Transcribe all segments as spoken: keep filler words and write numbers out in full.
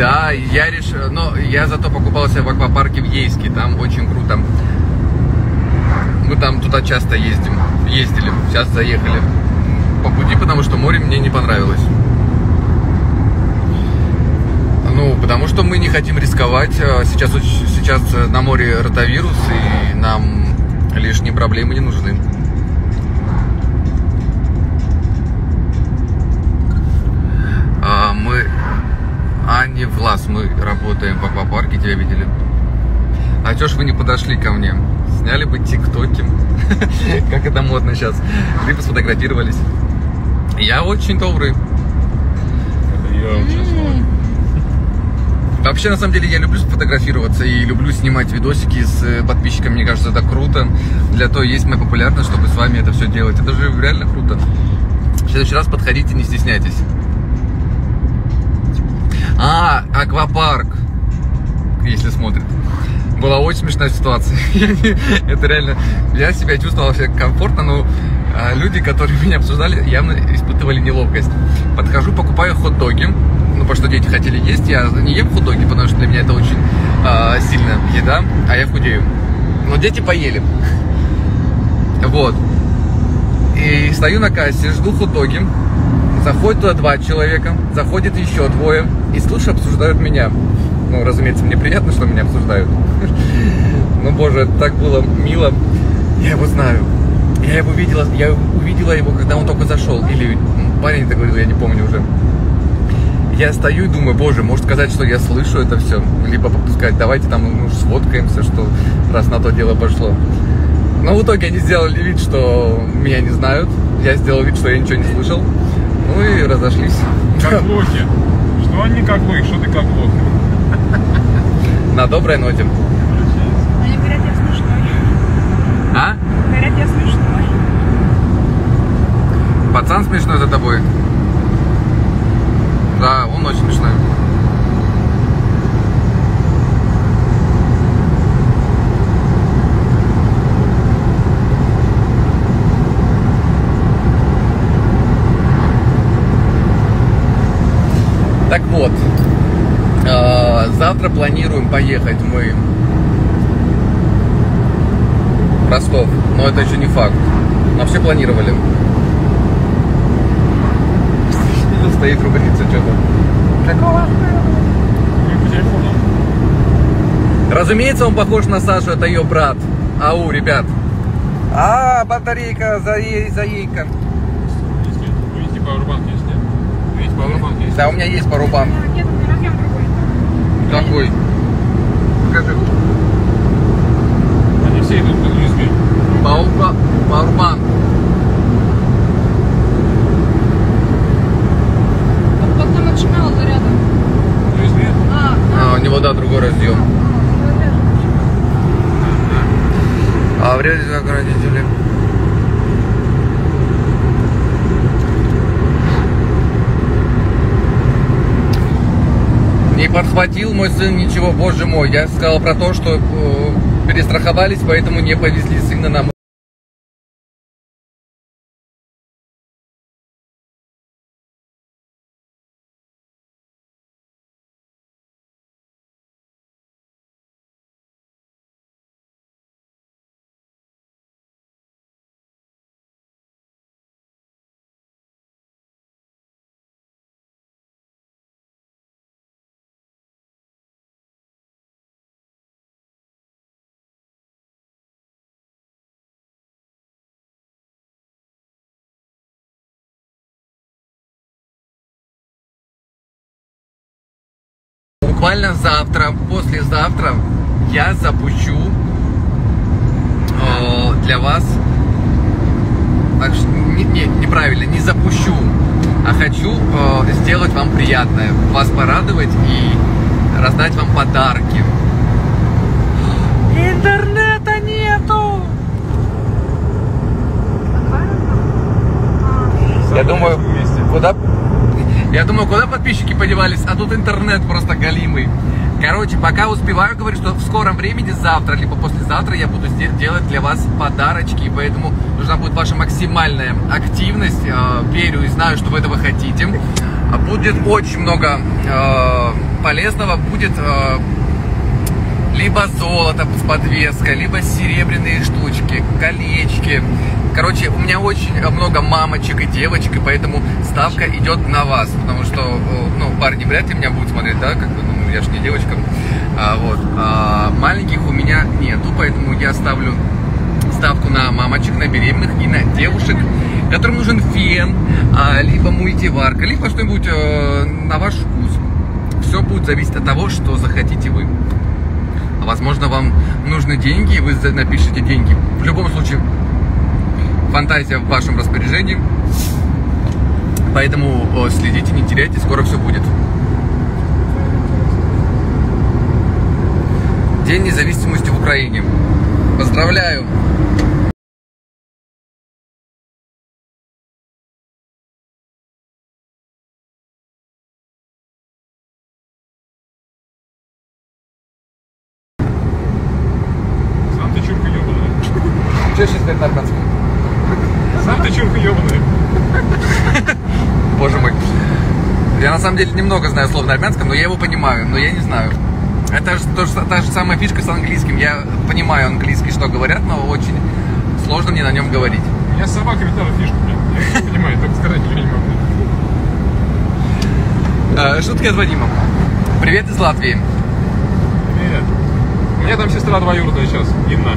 Да, я решил, но я зато покупался в аквапарке в Ейске, там очень круто. Мы там туда часто ездим, ездили, сейчас заехали по пути, потому что море мне не понравилось. Ну, потому что мы не хотим рисковать. Сейчас, сейчас на море ротавирус, и нам лишние проблемы не нужны. А мы... А не Влас, мы работаем в аквапарке, тебя видели. А чё ж вы не подошли ко мне? Сняли бы тиктоки, как это модно сейчас. Либо сфотографировались. Я очень добрый. Это я очень сложно. Вообще, на самом деле, я люблю сфотографироваться и люблю снимать видосики с подписчиками. Мне кажется, это круто. Для того есть моя популярность, чтобы с вами это все делать. Это же реально круто. В следующий раз подходите, не стесняйтесь. А, аквапарк, если смотрит. Была очень смешная ситуация. Это реально... Я себя чувствовал вообще комфортно, но люди, которые меня обсуждали, явно испытывали неловкость. Подхожу, покупаю хот-доги. Ну, потому что дети хотели есть. Я не ем хот-доги, потому что для меня это очень э, сильная еда, а я худею. Но дети поели. Вот. И стою на кассе, жду хот-доги. Заходит туда два человека, заходит еще двое. И слушай, обсуждают меня. Ну, разумеется, мне приятно, что меня обсуждают. Ну, боже, это так было мило. Я его знаю. Я его видела, я увидела его, когда он только зашел. Или парень это говорил, я не помню уже. Я стою и думаю, боже, может сказать, что я слышу это все. Либо сказать, давайте там ну, сфоткаемся, что раз на то дело пошло. Но в итоге они сделали вид, что меня не знают. Я сделал вид, что я ничего не слышал. Ну и разошлись. Как лохи. Что они как лохи, что ты как лох? На доброй ноте. Они говорят, я смешной. А? Говорят, я смешной. Пацан смешной за тобой? Да, он очень смешной. Так вот, э, завтра планируем поехать мы в Ростов, но это еще не факт. Но все планировали. Стоит, ругается что-то. Какого? По телефону. Разумеется, он похож на Сашу, это ее брат. Ау, ребят. А, батарейка, заейка. Видите, пауэрбанк есть, нет? Видите, пауэрбанк есть? Да, у меня есть парубан. Нет, у меня разъем другой. Какой? Покажи. Они все идут на ю эс би. Пауэрбанк. Вот там отжимал-то рядом. ю эс би? А, А, у него, да, другой разъем. А вряд ли как родители. Не подхватил мой сын ничего, боже мой. Я сказал про то, что э, перестраховались, поэтому не повезли сына на море. Буквально завтра, послезавтра я запущу э, для вас, так что, не, не, неправильно, не запущу, а хочу э, сделать вам приятное, вас порадовать и раздать вам подарки. Интернета нету! Я думаю, куда... Я думаю, куда подписчики подевались, а тут интернет просто галимый. Короче, пока успеваю, говорю, что в скором времени, завтра, либо послезавтра я буду делать для вас подарочки, и поэтому нужна будет ваша максимальная активность. Верю и знаю, что вы этого хотите. Будет очень много полезного, будет либо золото с подвеской, либо серебряные штучки, колечки. Короче, у меня очень много мамочек и девочек, и поэтому ставка идет на вас. Потому что, ну, парни вряд ли меня будут смотреть, да, как бы, ну, я ж не девочка. А, вот. А маленьких у меня нету, поэтому я ставлю ставку на мамочек, на беременных и на девушек, которым нужен фен, а, либо мультиварка, либо что-нибудь а, на ваш вкус. Все будет зависеть от того, что захотите вы. Возможно, вам нужны деньги, и вы напишите деньги. В любом случае, фантазия в вашем распоряжении. Поэтому следите, не теряйте, скоро все будет. День независимости в Украине. Поздравляю! Сам ты чурка ебаная. Что сейчас говорит на армянском? Сам ты чурка ебаная. Боже мой. Я на самом деле немного знаю слов на армянском, но я его понимаю, но я не знаю. Это же то, та же самая фишка с английским. Я понимаю английский, что говорят, но очень сложно мне на нем говорить. У меня с собаками тоже фишка, блин. Я не понимаю, только сказать ничего не могу. А, шутки от Вадима. Привет из Латвии. Привет. У меня там сестра двоюродная сейчас, Инна.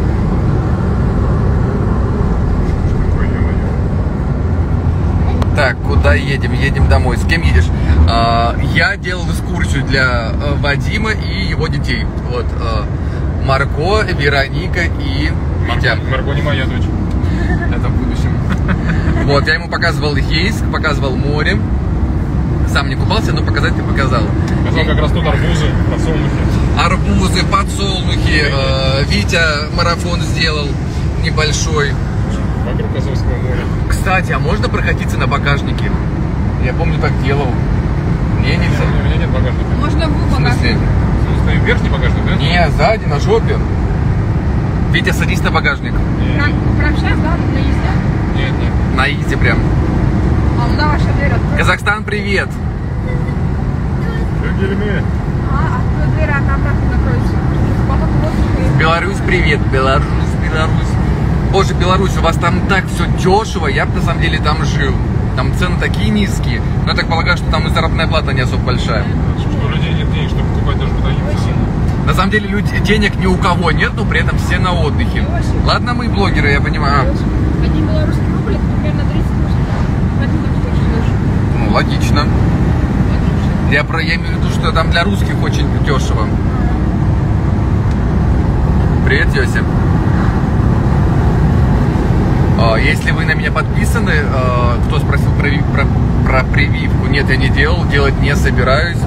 Так, куда едем? Едем домой. С кем едешь? А, я делал экскурсию для а, Вадима и его детей. Вот. А, Марко, Вероника и Витя. Марго, Марго не моя дочь. Это в будущем. Вот, я ему показывал Ейск, показывал море. Сам не купался, но показать ты показал. Показал, как растут арбузы, подсолнухи. Арбузы, подсолнухи. А, Витя марафон сделал небольшой. Вокруг Азовского моря. Кстати, а можно прокатиться на багажнике? Я помню, так делал. Не, нельзя. У меня нет багажника. Можно в В смысле? В смысле, верхний багажник, да? Не, сзади, на жопе. Витя, садись на багажник. Нет, Прям, прям сейчас, да, на езде? нет, нет. На изи прям. А, ну да, ваша дверь открыта. Казахстан, привет. Гельме. А, открой дверь, она обратно накроется. Поток воздуха и... Беларусь, привет. Беларусь, Беларусь. Боже, Беларусь, у вас там так все дешево. Я бы на самом деле там жил. Там цены такие низкие. Но я так полагаю, что там и заработная плата не особо большая. Что у людей нет денег, чтобы покупать даже батарейки. На самом деле люди, денег ни у кого нет, но при этом все на отдыхе. Ладно, мы блогеры, я понимаю. Один белорусский рубль, это примерно тридцать восемь. Поэтому так стоит дешево. Ну, логично. Я, про, я имею в виду, что там для русских очень дешево. Привет, Йоси. Если вы на меня подписаны, кто спросил про, про, про прививку, нет, я не делал, делать не собираюсь.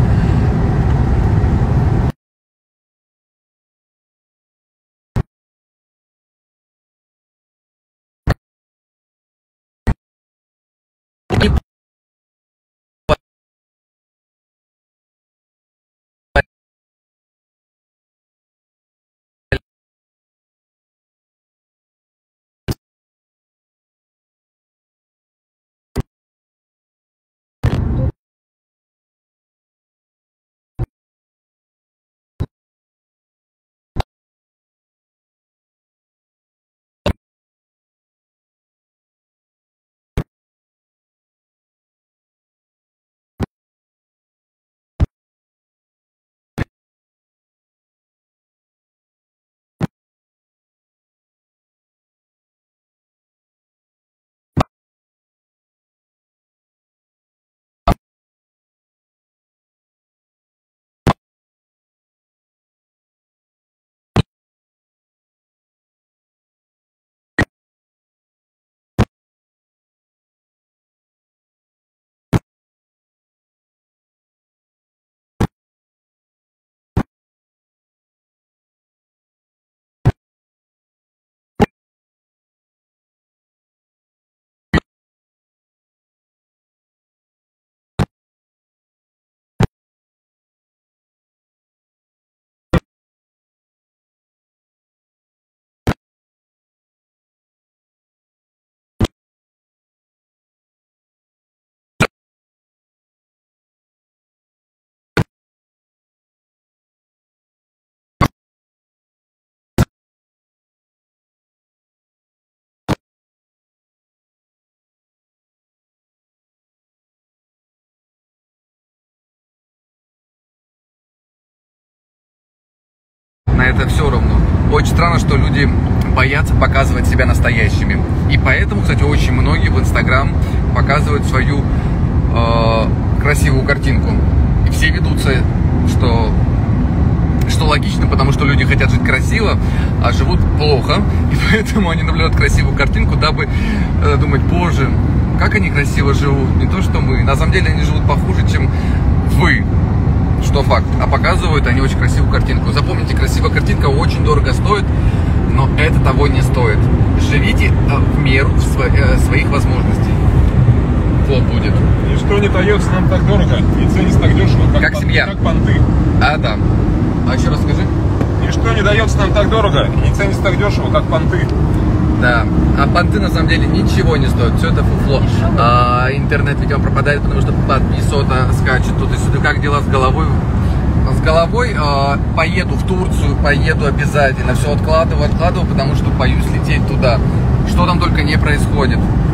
это все равно. Очень странно, что люди боятся показывать себя настоящими. И поэтому, кстати, очень многие в Инстаграм показывают свою э, красивую картинку. И все ведутся, что, что логично, потому что люди хотят жить красиво, а живут плохо. И поэтому они наблюдают красивую картинку, дабы э, думать, боже, как они красиво живут. Не то, что мы. На самом деле они живут похуже, чем вы. Что факт. А показывают они очень красивую картинку. Запомните, красивая картинка очень дорого стоит, но это того не стоит. Живите в меру своих возможностей. Вот будет. Ничто не дается нам так дорого и ценится так дешево, как, как пон, семья. Как понты. А, да. А еще раз скажи. Ничто не дается нам так дорого и не ценится так дешево, как понты. Да. А понты на самом деле ничего не стоят. Все это фуфло. А, интернет, видимо, пропадает, потому что подписота скачет тут и сюда. Как дела с головой? С головой э, поеду в Турцию, поеду обязательно. Все откладываю, откладываю, потому что боюсь лететь туда. Что там только не происходит.